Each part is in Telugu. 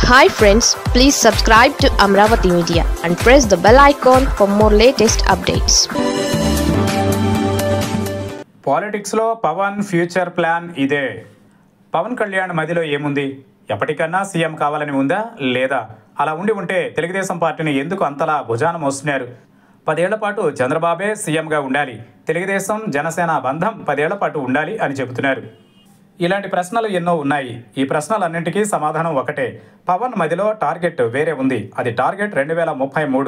Hi friends, please subscribe to Amravati Media and press the bell icon for more latest updates. Politics లో పవన్ ఫ్యూచర్ ప్లాన్ ఇదే. పవన్ కళ్యాణ్ మదిలో ఏముంది? ఎప్పటికన్నా సీఎం కావాలని ఉందా లేదా? అలా ఉంటే తెలుగుదేశం పార్టీని ఎందుకు అంతలా భుజాన మోస్తున్నారు? 10 ఏళ్ల పాటు చంద్రబాబే సీఎంగా ఉండాలి, తెలుగుదేశం జనసేన బంధం 10 ఏళ్ల పాటు ఉండాలి అని చెబుతున్నారు. ఇలాంటి ప్రశ్నలు ఎన్నో ఉన్నాయి. ఈ ప్రశ్నలన్నింటికీ సమాధానం ఒకటే. పవన్ మదిలో టార్గెట్ వేరే ఉంది. అది టార్గెట్ 2033.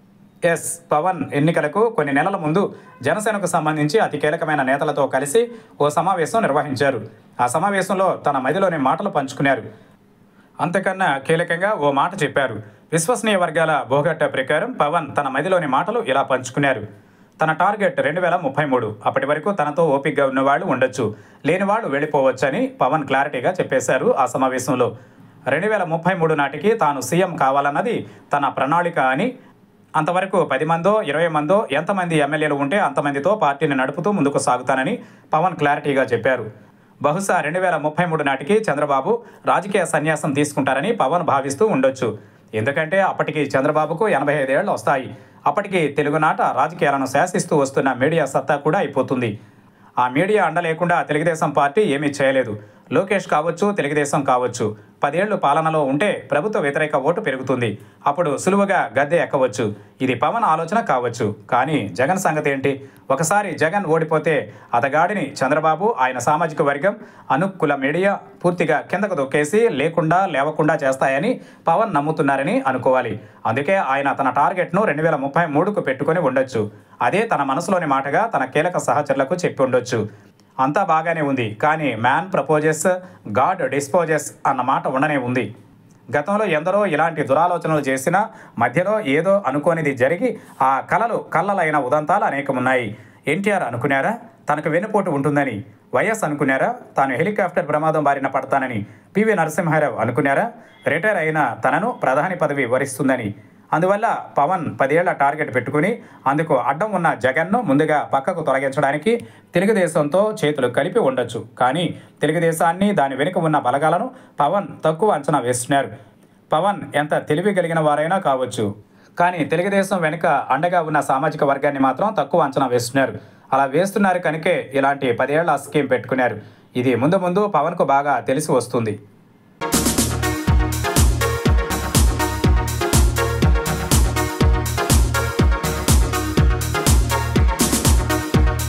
పవన్ ఎన్నికలకు కొన్ని నెలల ముందు జనసేనకు సంబంధించి అతి కీలకమైన నేతలతో కలిసి ఓ సమావేశం నిర్వహించారు. ఆ సమావేశంలో తన మదిలోని మాటలు పంచుకున్నారు. అంతకన్నా కీలకంగా ఓ మాట చెప్పారు. విశ్వసనీయ వర్గాల బోగట్ట ప్రకారం పవన్ తన మదిలోని మాటలు ఇలా పంచుకున్నారు. తన టార్గెట్ 2033. అప్పటి వరకు తనతో ఓపికగా ఉన్నవాళ్ళు ఉండొచ్చు, లేని వాళ్ళు వెళ్ళిపోవచ్చని పవన్ క్లారిటీగా చెప్పేశారు ఆ సమావేశంలో. 2033 నాటికి తాను సీఎం కావాలన్నది తన ప్రణాళిక అని, అంతవరకు 10 మందో 20 మందో ఎంతమంది ఎమ్మెల్యేలు ఉంటే అంతమందితో పార్టీని నడుపుతూ ముందుకు సాగుతానని పవన్ క్లారిటీగా చెప్పారు. బహుశా 2033 నాటికి చంద్రబాబు రాజకీయ సన్యాసం తీసుకుంటారని పవన్ భావిస్తూ ఉండొచ్చు. ఎందుకంటే అప్పటికి చంద్రబాబుకు 85 ఏళ్ళు వస్తాయి. అప్పటికి తెలుగునాట రాజకీయాలను శాసిస్తూ వస్తున్న మీడియా సత్తా కూడా అయిపోతుంది. ఆ మీడియా అండ లేకుండా తెలుగుదేశం పార్టీ ఏమీ చేయలేదు. లోకేష్ కావచ్చు, తెలుగుదేశం కావచ్చు, 10 ఏళ్లు పాలనలో ఉంటే ప్రభుత్వ వ్యతిరేక ఓటు పెరుగుతుంది. అప్పుడు సులువుగా గద్దె ఎక్కవచ్చు. ఇది పవన్ ఆలోచన కావచ్చు. కానీ జగన్ సంగతి ఏంటి? ఒకసారి జగన్ ఓడిపోతే అతగాడిని చంద్రబాబు, ఆయన సామాజిక వర్గం, అనుకూల మీడియా పూర్తిగా కిందకు దొక్కేసి లేవకుండా చేస్తాయని పవన్ నమ్ముతున్నారని అనుకోవాలి. అందుకే ఆయన తన టార్గెట్ను 2033కు పెట్టుకొని ఉండొచ్చు. అదే తన మనసులోని మాటగా తన కీలక సహచరులకు చెప్పి ఉండొచ్చు. అంతా బాగానే ఉంది, కానీ మ్యాన్ ప్రపోజెస్, గాడ్ డిస్పోజెస్ అన్న మాట ఉండనే ఉంది. గతంలో ఎందరో ఇలాంటి దురాలోచనలు చేసినా మధ్యలో ఏదో అనుకోనిది జరిగి ఆ కళ్ళలైన ఉదంతాలు అనేకమున్నాయి. ఎన్టీఆర్ అనుకున్నారా తనకు వెన్నుపోటు ఉంటుందని? వైఎస్ అనుకున్నారా తాను హెలికాప్టర్ ప్రమాదం బారిన పడతానని? పివి నరసింహారావు అనుకున్నారా రిటైర్ అయిన తనను ప్రధాని పదవి వరిస్తుందని? అందువల్ల పవన్ 10 ఏళ్ల టార్గెట్ పెట్టుకుని అందుకు అడ్డం ఉన్న జగన్ను ముందుగా పక్కకు తొలగించడానికి తెలుగుదేశంతో చేతులు కలిపి ఉండొచ్చు. కానీ తెలుగుదేశాన్ని, దాని వెనుక ఉన్న బలగాలను పవన్ తక్కువ అంచనా వేస్తున్నారు. పవన్ ఎంత తెలివి కలిగిన వారైనా కావచ్చు, కానీ తెలుగుదేశం వెనుక అండగా ఉన్న సామాజిక వర్గాన్ని మాత్రం తక్కువ అంచనా వేస్తున్నారు. అలా వేస్తున్నారు కనుకే ఇలాంటి 10 ఏళ్ల స్కీమ్ పెట్టుకున్నారు. ఇది ముందు పవన్కు బాగా తెలిసి వస్తుంది.